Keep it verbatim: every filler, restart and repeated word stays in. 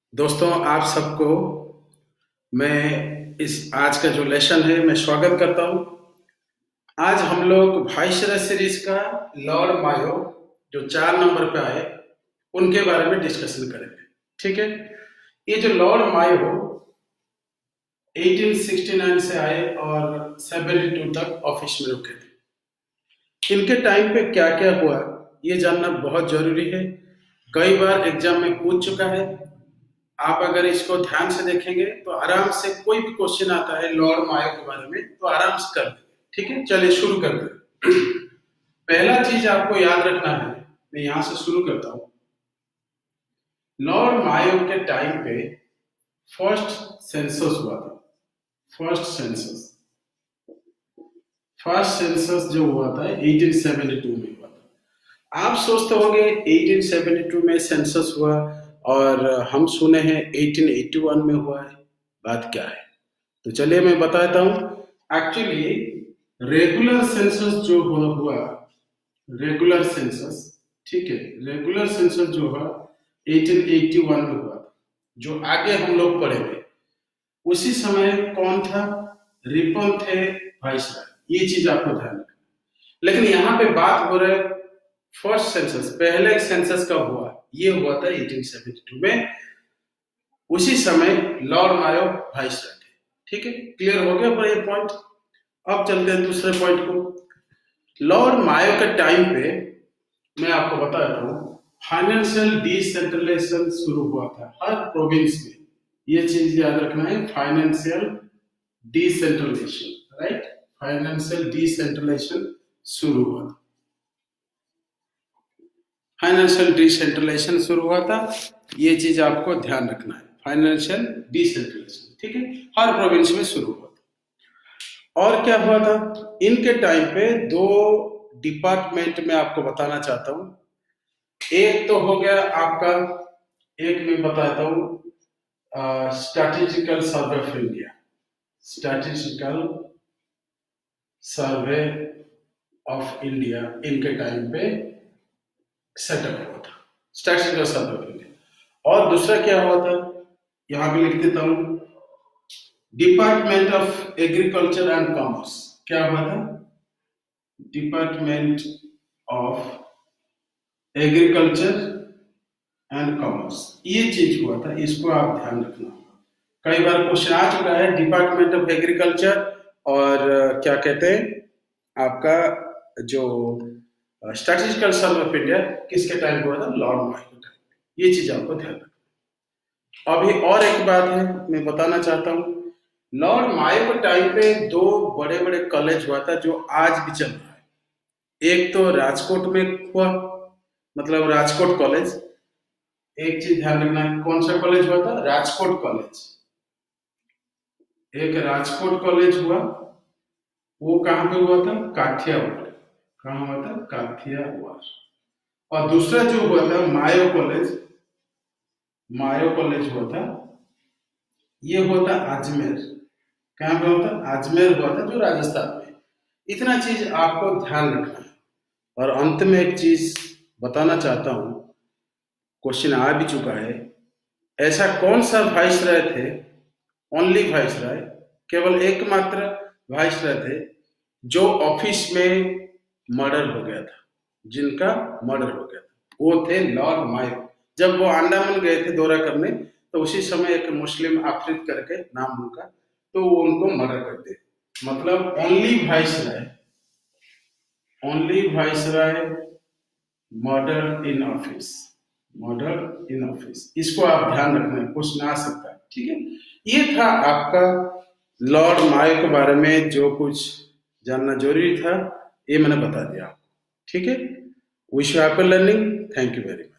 दोस्तों, आप सबको मैं इस आज का जो लेसन है मैं स्वागत करता हूं। आज हम लोग वाइसरॉय सीरीज का लॉर्ड मायो जो चार नंबर पे आए उनके बारे में डिस्कशन करेंगे। ठीक है, ये जो लॉर्ड मायो अठारह सौ उनहत्तर से आए और बहत्तर तक ऑफिस में रुके थे। इनके टाइम पे क्या क्या हुआ ये जानना बहुत जरूरी है। कई बार एग्जाम में पूछ चुका है। आप अगर इसको ध्यान से देखेंगे तो आराम से कोई भी क्वेश्चन आता है लॉर्ड मायो के बारे में तो आराम से कर देंगे। ठीक है, चलिए शुरू करते हैं। पहला चीज आपको याद रखना है, मैं यहां से शुरू करता हूं। लॉर्ड मायो के टाइम पे फर्स्ट सेंसस हुआ था। फर्स्ट सेंसस फर्स्ट सेंसस जो हुआ था अठारह सौ बहत्तर में हुआ था। आप सोचते होंगे अठारह सौ बहत्तर में सेंसस हुआ और हम सुने हैं अठारह सौ इक्यासी में हुआ है। बात क्या है तो चलिए मैं बताता हूं। एक्चुअली रेगुलर सेंसस जो हुआ रेगुलर सेंसस ठीक है, रेगुलर सेंसस जो हुआ अठारह सौ इक्यासी में हुआ था, जो आगे हम लोग पढ़ेंगे। उसी समय कौन था? रिपन थे वाइसरॉय। ये चीज आपको ध्यान रखना। लेकिन यहाँ पे बात हो रहा है फर्स्ट सेंसस, पहले सेंसस कब हुआ? ये हुआ था अठारह सौ बहत्तर में। उसी समय लॉर्ड मायो वाइसरॉय थे। ठीक है, क्लियर हो गया पर ये पॉइंट। अब चलते हैं दूसरे पॉइंट को। लॉर्ड मायो के टाइम पे मैं आपको बताता हूँ फाइनेंशियल डिसेंट्रलाइजेशन शुरू हुआ था हर प्रोविंस में। ये चीज याद रखना है, financial decentralisation, right? Financial decentralisation शुरू हुआ था। फाइनेंशियल डिसेंट्रलाइजेशन शुरू हुआ था, ये चीज आपको ध्यान रखना है। फाइनेंशियल डिसेंट्रलाइजेशन, ठीक है, हर प्रोविंस में शुरू हुआ था। और क्या हुआ था इनके टाइम पे? दो डिपार्टमेंट में आपको बताना चाहता हूं। एक तो हो गया आपका, एक मैं बताता हूं strategical survey of India. Strategical survey of India इनके टाइम पे सेटअप हुआ था, स्ट्रैटेजिकल सर्वे ऑफ इंडिया। और दूसरा क्या हुआ था, यहां पे लिख देता हूं, department of agriculture and commerce. क्या हुआ था? Department of agriculture and commerce, ये चीज हुआ था। इसको आप ध्यान रखना। कई बार क्वेश्चन आ चुका है डिपार्टमेंट ऑफ एग्रीकल्चर और क्या कहते हैं आपका जो स्ट्रैटेजिकल सर्वे ऑफ इंडिया किसके टाइम हुआ था? लॉर्ड मायो के टाइम। ये चीज आपको ध्यान रखना। अभी और एक बात है मैं बताना चाहता हूं। लॉर्ड मायो के टाइम पे दो बड़े बड़े कॉलेज हुआ था जो आज भी चल रहा है। एक तो राजकोट में हुआ, मतलब राजकोट कॉलेज। एक चीज ध्यान रखना, कौन सा कॉलेज हुआ था? राजकोट कॉलेज। एक राजकोट कॉलेज हुआ, वो कहां पे हुआ था? काठियावाड़। कहां हुआ था? काठियावाड़। और दूसरा जो हुआ था मायो कॉलेज, मायो कॉलेज हुआ था, ये हुआ था अजमेर। कहां पे हुआ था? अजमेर हुआ था, जो राजस्थान में। इतना चीज आपको ध्यान रखना है। और अंत में एक चीज बताना चाहता हूं, क्वेश्चन आ भी चुका है, ऐसा कौन सा वाइसरॉय थे, ओनली वाइसरॉय, केवल एकमात्र वाइसरॉय थे जो ऑफिस में मर्डर हो गया था, जिनका मर्डर हो गया था? वो थे लॉर्ड मायो। जब वो अंडमान गए थे दौरा करने तो उसी समय एक मुस्लिम आफरीद करके नाम उनका, तो वो उनको मर्डर कर दिए। मतलब only viceroy, only viceroy murder in office, murder in office. इसको आप ध्यान रखना है, क्वेश्चन आ सकता है। ठीक है, ये था आपका लॉर्ड मायो के बारे में जो कुछ जानना जरूरी था, ये मैंने बता दिया आपको। ठीक है, wish you happy learning. Thank you very much.